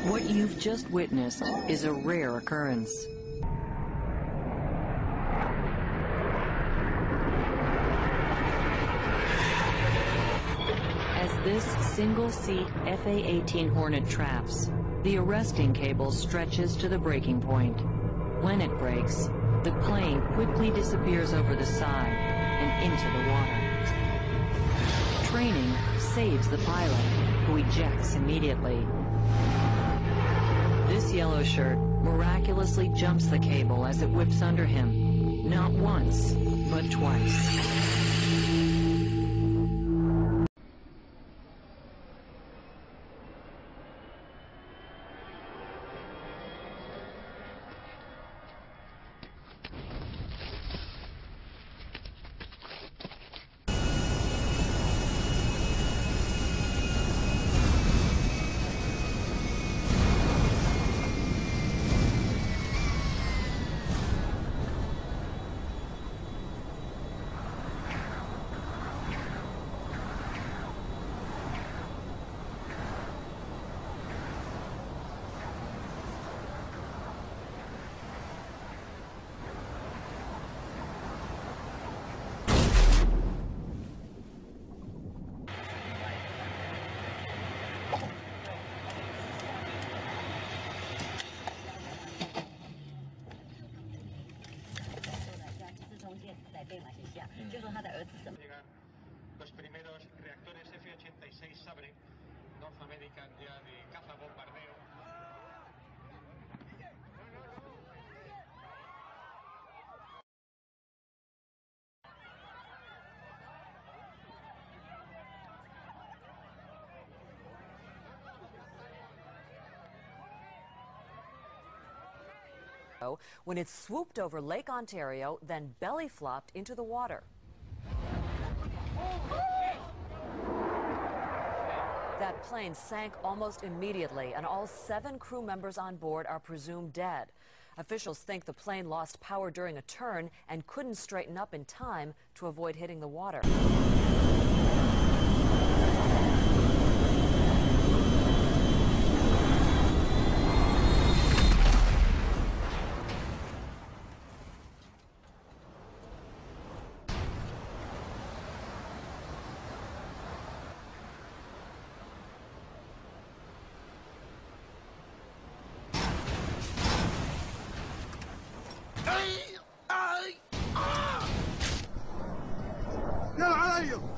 What you've just witnessed is a rare occurrence. As this single-seat FA-18 Hornet traps, the arresting cable stretches to the breaking point. When it breaks, the plane quickly disappears over the side and into the water. Training saves the pilot, who ejects immediately. This yellow shirt miraculously jumps the cable as it whips under him, not once, but twice. Los primeros reactores F-86 Sabre, North American ya de caza bombardeo. When it swooped over Lake Ontario, then belly flopped into the water. That plane sank almost immediately, and all 7 crew members on board are presumed dead. Officials think the plane lost power during a turn and couldn't straighten up in time to avoid hitting the water. يلا علي يلا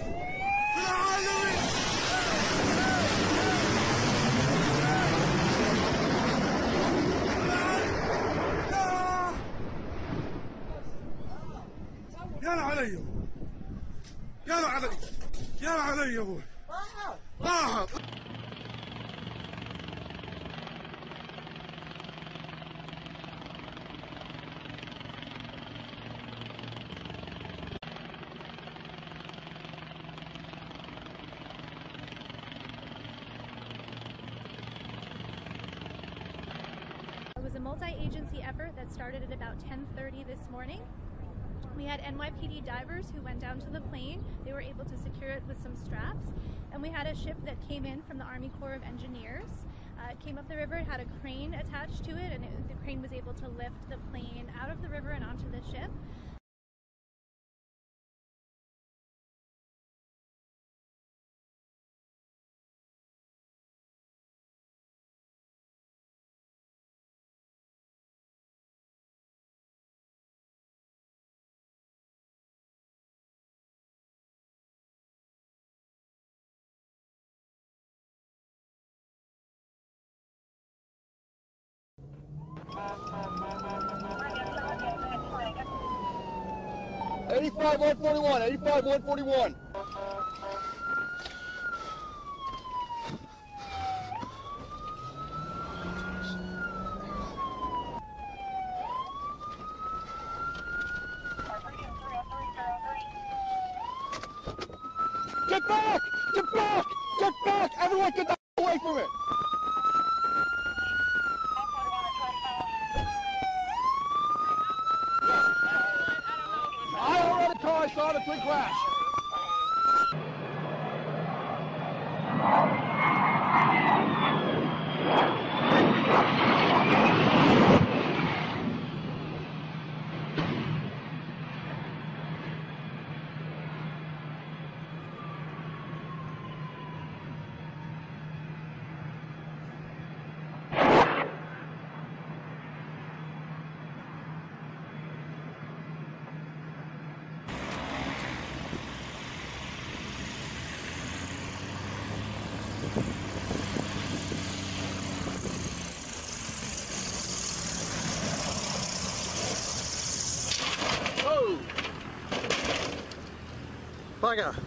علي يلا علي يلا علي يا ابوي راحت. It was a multi-agency effort that started at about 10:30 this morning. We had NYPD divers who went down to the plane. They were able to secure it with some straps. And we had a ship that came in from the Army Corps of Engineers. It came up the river, it had a crane attached to it, and the crane was able to lift the plane out of the river and onto the ship. '85 141, '85 141. Get back! Get back! Get back! Everyone get the away from it! I don't know the car, I saw the twin crash. Tiger.